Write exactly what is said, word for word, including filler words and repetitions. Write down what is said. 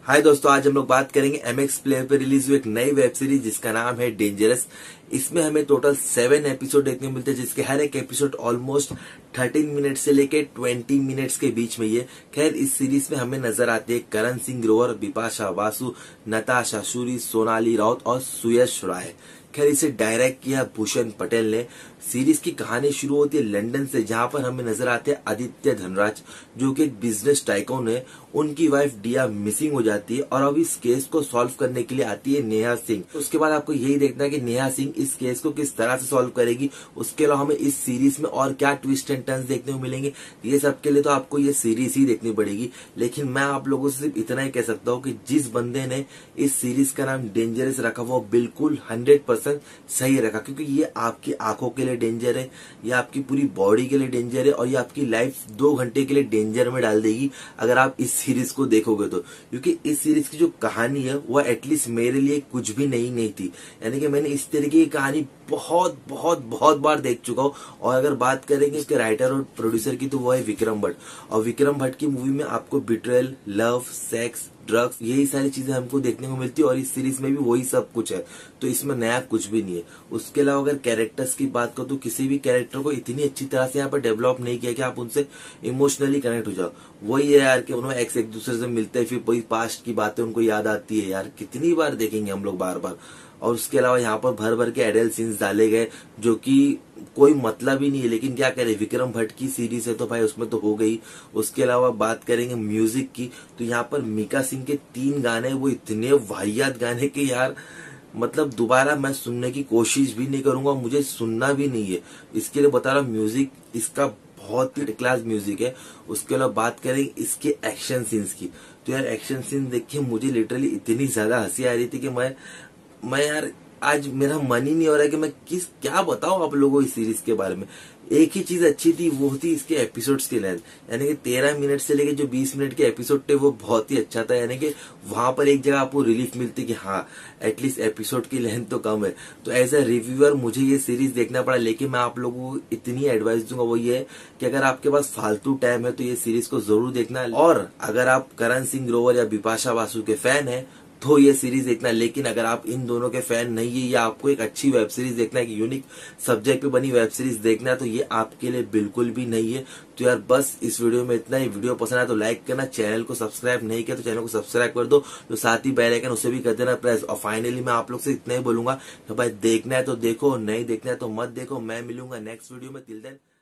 हाय दोस्तों, आज हम लोग बात करेंगे एमएक्स प्लेयर पे रिलीज हुई एक नई वेब सीरीज जिसका नाम है डेंजरस। इसमें हमें टोटल सेवन एपिसोड देखने को मिलते हैं, जिसके हर एक एपिसोड ऑलमोस्ट थर्टीन मिनट से लेके ट्वेंटी मिनट्स के बीच में ये। खैर, इस सीरीज में हमें नजर आते हैं करण सिंह ग्रोवर, बिपाशा बासु, नताशा सूरी, सोनाली राउत और सुयश राय। खैर, इसे डायरेक्ट किया भूषण पटेल ने। सीरीज की कहानी शुरू होती है लंदन से, जहां पर हमें नजर आते हैं आदित्य धनराज, जो कि एक बिजनेस टाइकून है। उनकी वाइफ डिया मिसिंग हो जाती है और अब इस केस को सॉल्व करने के लिए आती है नेहा सिंह। उसके बाद आपको यही देखना है कि नेहा सिंह इस केस को किस तरह से सॉल्व करेगी। उसके अलावा हमें इस सीरीज में और क्या ट्विस्ट एंड टर्न्स देखने को मिलेंगे, ये सब के लिए तो आपको ये सीरीज ही देखनी पड़ेगी। लेकिन मैं आप लोगों से सिर्फ इतना ही कह सकता हूँ कि जिस बंदे ने इस सीरीज का नाम डेंजरस रखा वो बिल्कुल हंड्रेड परसेंट सही रखा, क्योंकि ये आपकी आंखों के लिए डेंजर है, ये आपकी पूरी बॉडी के लिए डेंजर है और ये आपकी लाइफ दो घंटे के लिए डेंजर में डाल देगी अगर आप इस सीरीज को देखोगे तो। क्योंकि इस सीरीज की जो कहानी है वो एटलीस्ट मेरे लिए कुछ भी नई नहीं थी। यानी कि मैंने इस तरीके की कहानी बहुत बहुत बहुत बार देख चुका हूँ। और अगर बात करेंगे इसके राइटर और प्रोड्यूसर की तो वो है विक्रम भट्ट। और विक्रम भट्ट की मूवी में आपको बिट्रेयल, लव, सेक्स, ड्रग्स, यही सारी चीजें हमको देखने को मिलती है और इस सीरीज में भी वही सब कुछ है। तो इसमें नया कुछ भी नहीं है। उसके अलावा अगर कैरेक्टर्स की बात करो तो किसी भी कैरेक्टर को इतनी अच्छी तरह से यहाँ पर डेवलप नहीं किया कि आप उनसे इमोशनली कनेक्ट हो जाओ। वही है यार कि उन्होंने एक्स एक दूसरे से मिलते हैं, फिर वही पास्ट की बातें उनको याद आती है। यार कितनी बार देखेंगे हम लोग बार बार। और उसके अलावा यहाँ पर भर भर के एडल्ट सीन्स डाले गए जो कि कोई मतलब ही नहीं है, लेकिन क्या करें, विक्रम भट्ट की सीरीज है तो भाई उसमें तो हो गई। उसके अलावा बात करेंगे म्यूजिक की तो यहाँ पर मीका सिंह के तीन गाने वो इतने वाहियात गाने के यार, मतलब दोबारा मैं सुनने की कोशिश भी नहीं करूंगा, मुझे सुनना भी नहीं है। इसके लिए बता रहा हूँ, म्यूजिक इसका बहुत ही क्लास म्यूजिक है। उसके अलावा बात करेंगे इसके एक्शन सीन्स की तो यार एक्शन सीन देख के मुझे लिटरली इतनी ज्यादा हंसी आ रही थी कि मैं मैं यार आज मेरा मन ही नहीं हो रहा है कि मैं किस क्या बताऊं आप लोगों को इस सीरीज के बारे में। एक ही चीज अच्छी थी, वो थी इसके एपिसोड्स की लेंथ। यानी कि तेरह मिनट से लेके जो बीस मिनट के एपिसोड थे वो बहुत ही अच्छा था। यानी कि वहां पर एक जगह आपको रिलीफ मिलती कि हाँ एटलीस्ट एपिसोड की लेंथ तो कम है। तो एज ए रिव्यूअर मुझे ये सीरीज देखना पड़ा, लेकिन मैं आप लोगों को इतनी एडवाइस दूंगा वो ये है कि अगर आपके पास फालतू टाइम है तो ये सीरीज को जरूर देखना। और अगर आप करण सिंह ग्रोवर या बिपाशा बासु के फैन है तो ये सीरीज देखना। लेकिन अगर आप इन दोनों के फैन नहीं है या आपको एक अच्छी वेब सीरीज देखना है, एक यूनिक सब्जेक्ट पे बनी वेब सीरीज देखना है, तो ये आपके लिए बिल्कुल भी नहीं है। तो यार बस इस वीडियो में इतना ही। वीडियो पसंद आया तो लाइक करना, चैनल को सब्सक्राइब नहीं किया तो चैनल को सब्सक्राइब कर दो, तो साथ ही बेल आइकन उसे भी कर देना प्रेस। और फाइनली मैं आप लोग से इतना ही बोलूंगा कि भाई देखना है तो देखो, नहीं देखना है तो मत देखो। मैं मिलूंगा नेक्स्ट वीडियो में। Till then